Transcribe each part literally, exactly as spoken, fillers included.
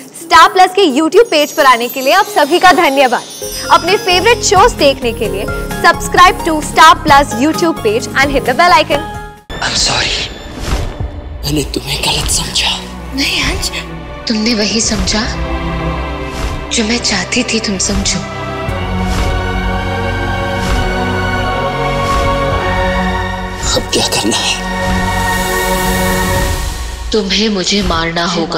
Star Plus के YouTube page पर आने के लिए आप सभी का धन्यवाद। अपने फेवरेट शोज देखने के लिए subscribe to Star Plus YouTube page and hit the bell icon. I'm sorry, मैंने तुम्हें गलत समझा। नहीं अंश, तुमने वही समझा जो मैं चाहती थी तुम समझो। अब क्या करना है? तुम्हें मुझे मारना होगा।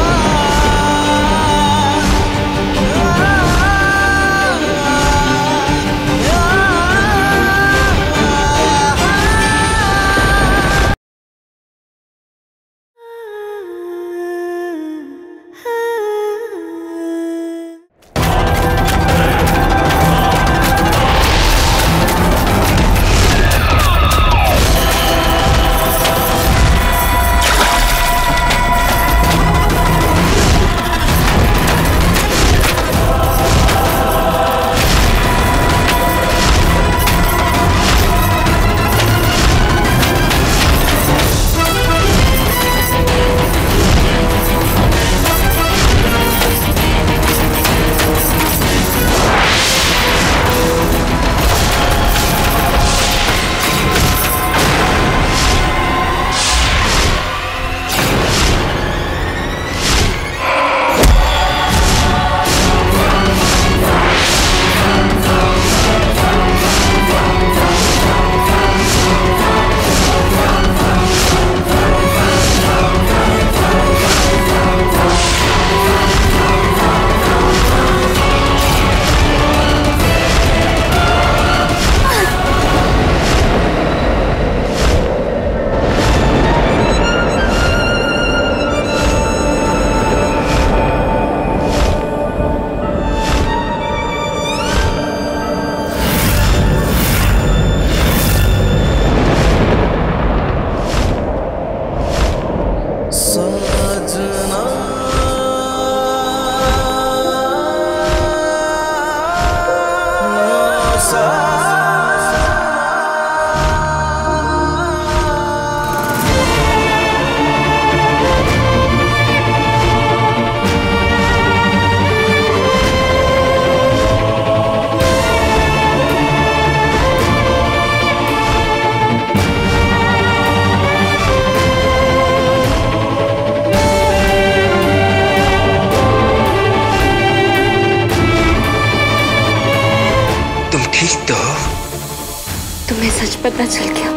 तुम्हें सच पता चल गया?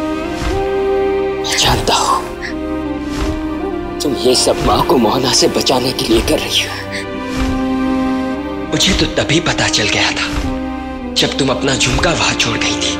मैं जानता हूँ तुम ये सब माँ को मोहना से बचाने के लिए कर रही हो। मुझे तो तभी पता चल गया था जब तुम अपना झुमका वहां छोड़ गई थी।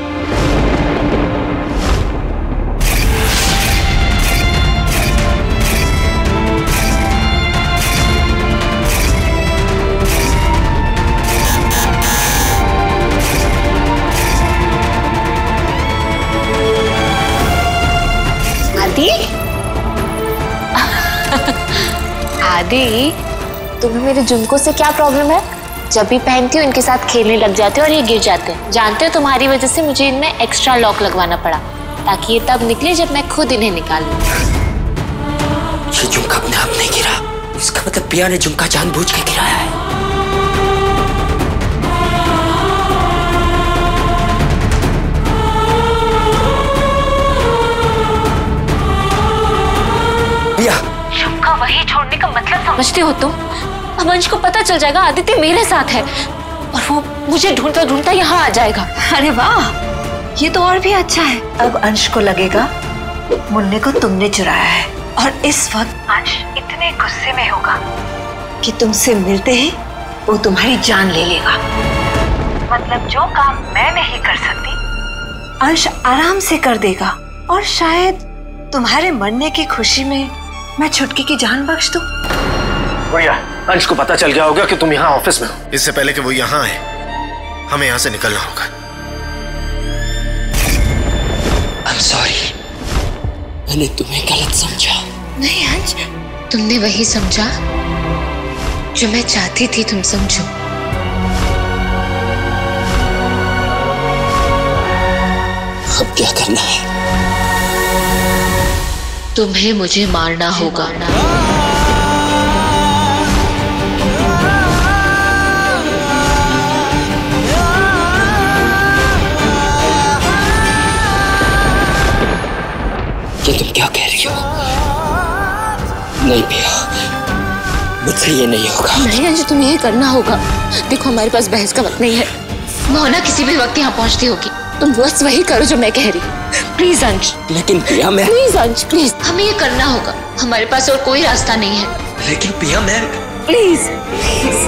आदि, तुम्हें मेरे झुमकों से क्या प्रॉब्लम है? जब भी पहनती हूँ इनके साथ खेलने लग जाते हो और ये गिर जाते हैं। जानते हो तुम्हारी वजह से मुझे इनमें एक्स्ट्रा लॉक लगवाना पड़ा ताकि ये तब निकले जब मैं खुद इन्हें निकालूं। ये झुमका अपने आप नहीं गिरा, इसका मतलब पिया ने झुमका जानबूझ के गिराया है। झुमका वही छोड़ने का मतलब समझते हो तुम? अब अंश को पता चल जाएगा आदित्य मेरे साथ है और वो मुझे ढूंढता ढूंढता यहाँ आ जाएगा। अरे वाह, ये तो और भी अच्छा है। अब अंश को लगेगा मुन्ने को तुमने चुराया है और इस वक्त अंश इतने गुस्से में होगा कि तुमसे मिलते ही वो तुम्हारी जान ले लेगा। मतलब जो काम मैं नहीं कर सकती अंश आराम से कर देगा और शायद तुम्हारे मरने की खुशी में मैं छुटकी की जान बख्श दूं। भैया, अंश को पता चल गया होगा कि तुम यहाँ ऑफिस में हो। इससे पहले कि वो यहाँ आए, हमें यहाँ से निकलना होगा। I'm sorry, मैंने तुम्हें गलत समझा। नहीं अंश, तुमने वही समझा जो मैं चाहती थी तुम समझो। अब क्या करना है? तुम्हें मुझे मारना होगा। मुझसे ये नहीं होगा। नहीं अंशु, तुम्हें ये करना होगा। देखो हमारे पास बहस का वक्त नहीं है। मोहना किसी भी वक्त यहाँ पहुँचती होगी, तुम बस वही करो जो मैं कह रही। प्लीज अंश। लेकिन पिया मैं प्लीज अंश प्लीज, हमें ये करना होगा। हमारे पास और कोई रास्ता नहीं है। लेकिन पिया मैं प्लीज प्लीज।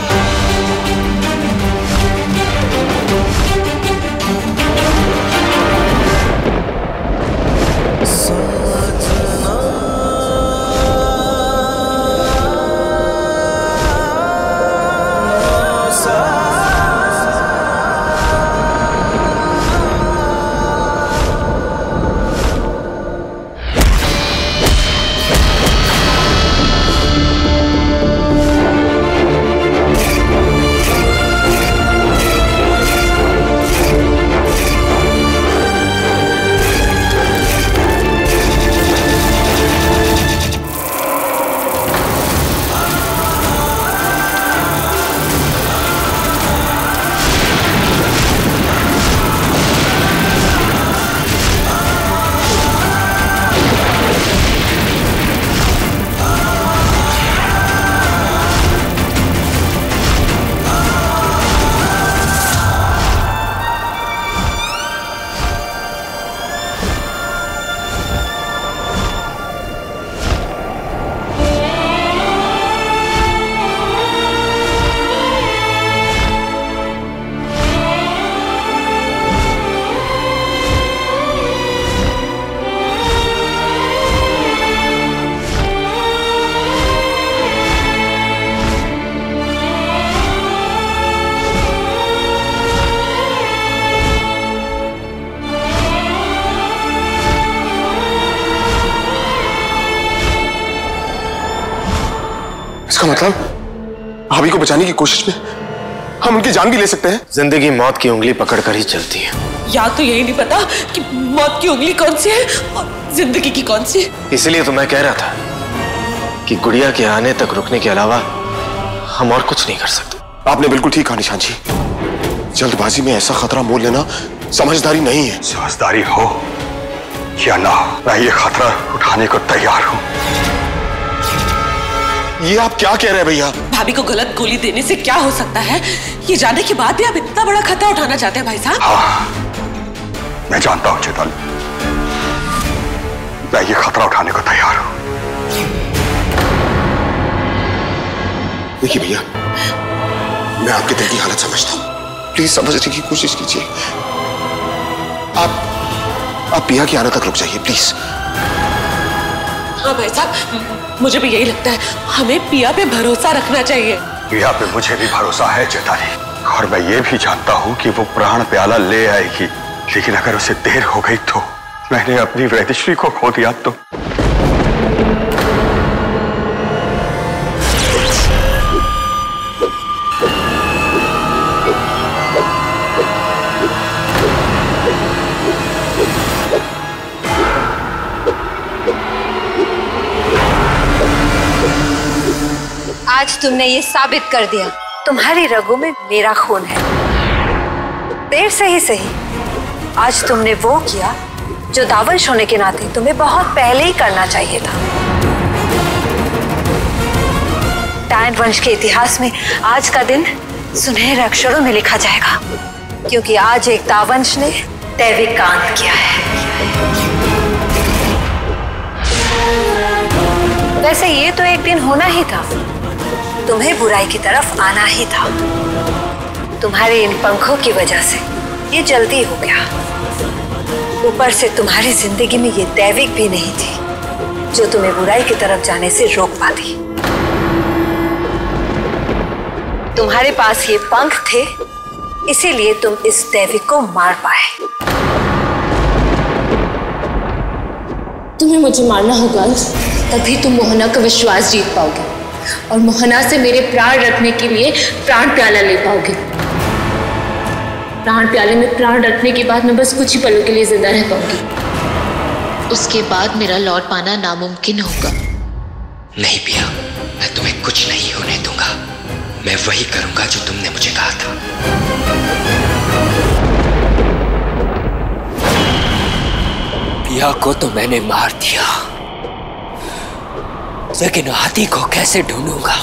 इसका मतलब भाभी को बचाने की कोशिश में हम उनकी जान भी ले सकते हैं। जिंदगी मौत की उंगली पकड़कर ही चलती है। या तो यही नहीं पता कि मौत की उंगली कौन सी है और जिंदगी की कौन सी है। इसीलिए तो मैं कह रहा था कि गुड़िया के आने तक रुकने के अलावा हम और कुछ नहीं कर सकते। आपने बिल्कुल ठीक कहा निशान जी, जल्दबाजी में ऐसा खतरा मोल लेना समझदारी नहीं है। समझदारी हो या ना हो, मैं ये खतरा उठाने को तैयार हूं। ये आप क्या कह रहे हैं भैया? भाभी को गलत गोली देने से क्या हो सकता है, ये जानने के बाद भी आप इतना बड़ा खतरा उठाना चाहते हैं भाई साहब? हाँ, मैं जानता हूं चेतन, मैं ये खतरा उठाने को तैयार हूं। देखिए भैया, मैं आपके दिल की हालत समझता हूं, प्लीज समझने की कोशिश कीजिए। आप आप पिया के आने तक रुक जाइए प्लीज। हाँ भाई साहब, मुझे भी यही लगता है, हमें पिया पे भरोसा रखना चाहिए। पिया पे मुझे भी भरोसा है चेताली, और मैं ये भी जानता हूँ कि वो प्राण प्याला ले आएगी, लेकिन अगर उसे देर हो गई तो मैंने अपनी वैदिश्री को खो दिया तो। आज तुमने ये साबित कर दिया तुम्हारी रगों में मेरा खून है। देर से ही सही, आज तुमने वो किया जो दावंश होने के नाते तुम्हें बहुत पहले ही करना चाहिए था। डायन वंश के इतिहास में आज का दिन सुनहरे अक्षरों में लिखा जाएगा, क्योंकि आज एक दावंश ने दैविक का अंत किया है। वैसे ये तो एक दिन होना ही था, तुम्हें बुराई की तरफ आना ही था। तुम्हारे इन पंखों की वजह से ये जल्दी हो गया। ऊपर से तुम्हारी जिंदगी में ये दैविक भी नहीं थी जो तुम्हें बुराई की तरफ जाने से रोक पाती। तुम्हारे पास ये पंख थे, इसीलिए तुम इस दैविक को मार पाए। तुम्हें मुझे मारना होगा, तभी तुम मोहना का विश्वास जीत पाओगे और मोहना से मेरे प्राण रखने के लिए प्राण प्याला ले पाओगे। प्राण प्याले में प्राण रखने के बाद मैं बस कुछ ही पलों के लिए जिंदा रह पाऊंगी। उसके बाद मेरा लौट पाना नामुमकिन होगा। नहीं पिया, मैं तुम्हें कुछ नहीं होने दूंगा। मैं वही करूंगा जो तुमने मुझे कहा था। पिया को तो मैंने मार दिया, लेकिन आदि को कैसे ढूंढूंगा?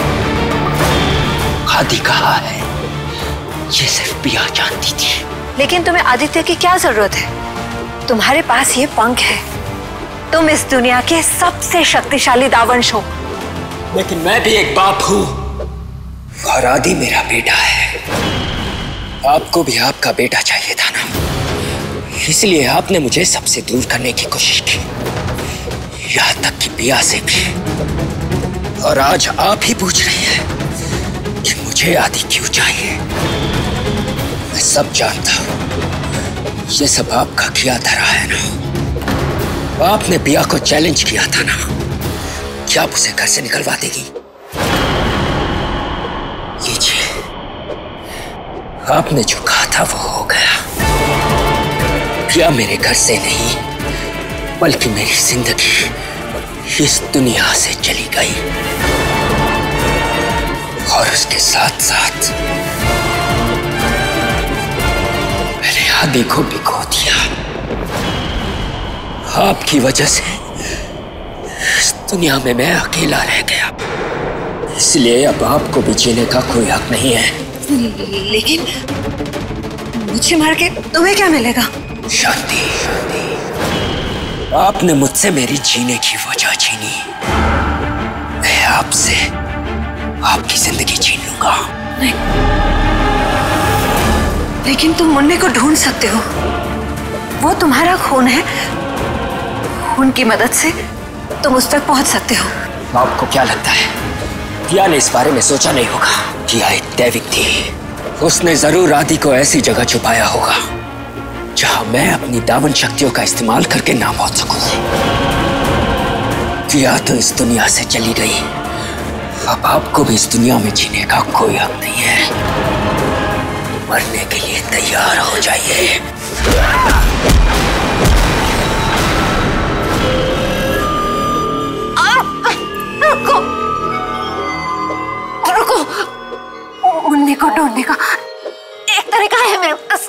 आदि कहाँ है ये सिर्फ पिया जानती थी। लेकिन तुम्हें आदित्य की क्या जरूरत है? तुम्हारे पास ये पंख है, तुम इस दुनिया के सबसे शक्तिशाली दावंश हो। लेकिन मैं भी एक बाप हूं और आदि मेरा बेटा है। आपको भी आपका बेटा चाहिए था ना, इसलिए आपने मुझे सबसे दूर करने की कोशिश की, यहां तक कि पिया से भी। और आज आप ही पूछ रही हैं कि मुझे आदि क्यों चाहिए। मैं सब जानता हूं, ये सब आपका किया धरा है ना। आपने पिया को चैलेंज किया था ना, क्या आप उसे घर से निकलवा देगी? लीजिए, आपने जो कहा था वो हो गया। पिया मेरे घर से नहीं, बल्कि मेरी जिंदगी इस दुनिया से चली गई, और उसके साथ साथ मैंने आदि को भिगो दिया। आपकी वजह से इस दुनिया में मैं अकेला रह गया, इसलिए अब आपको भी जीने का कोई हक नहीं है। लेकिन मुझे मार के तुम्हें क्या मिलेगा? शांति, शांति। आपने मुझसे मेरी जीने की वजह छीनी, मैं आपसे आपकी जिंदगी छीन लूंगा। नहीं, लेकिन तुम मुन्ने को ढूंढ सकते हो, वो तुम्हारा खून है, खून की मदद से तुम उस तक पहुंच सकते हो। आपको क्या लगता है पिया ने इस बारे में सोचा नहीं होगा? पिया एक दैविक थी, उसने जरूर आदि को ऐसी जगह छुपाया होगा जहां मैं अपनी दावन शक्तियों का इस्तेमाल करके ना पहुंच सकूं। पिया तो इस दुनिया से चली गई, अब आपको भी इस दुनिया में जीने का कोई हक नहीं है। मरने के लिए तैयार हो जाइए। रुको, रुको, मुन्ने को ढूंढने का एक तरीका है मेरे पास।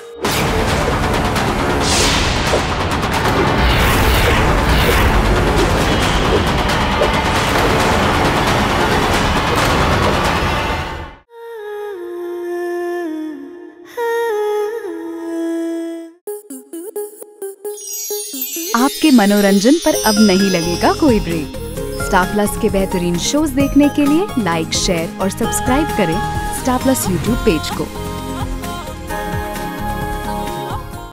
आपके मनोरंजन पर अब नहीं लगेगा कोई ब्रेक। स्टार प्लस के बेहतरीन शोज देखने के लिए लाइक, शेयर और सब्सक्राइब करें स्टार प्लस यूट्यूब पेज को।